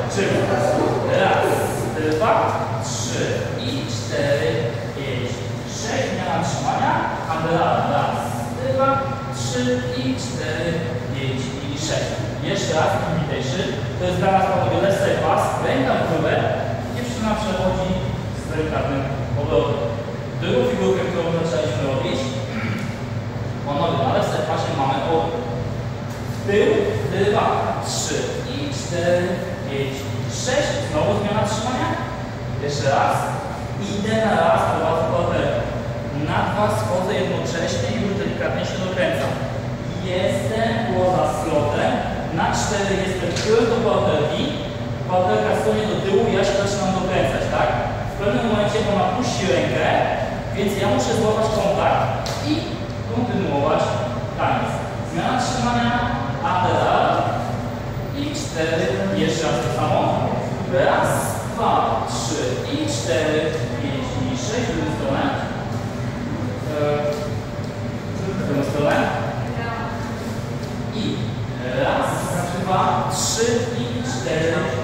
Czyli raz, dwa, trzy i cztery, pięć, sześć. Zmiana trzymania. Handela. Raz, dwa, trzy i cztery, pięć i sześć. Jeszcze raz, invitation. To jest dla nas panowie left side pass. Ręka w górę. Dziewczyna przechodzi z delikatnym obrotem. Drugą figurkę, którą zaczęliśmy robić. Panowie, na left side passie mamy obrót. Tył, dwa, trzy i cztery, pięć, sześć. Znowu zmiana trzymania. Jeszcze raz. Idę na raz, prowadzę partnerkę. Na dwa schodzę jednocześnie i już delikatnie się dokręcam. Jestem poza slotem. Na cztery jestem tyłem do partnerki. Partnerka stonie do tyłu i ja się zaczynam dokręcać, tak? W pewnym momencie ona puści rękę, więc ja muszę złapać kontakt i kontynuować taniec. Zmiana trzymania. Lateral i cztery, jeszcze raz to samo. Raz, dwa, trzy i cztery, pięć i sześć. W drugą stronę. W drugą stronę. I raz, dwa, trzy i cztery.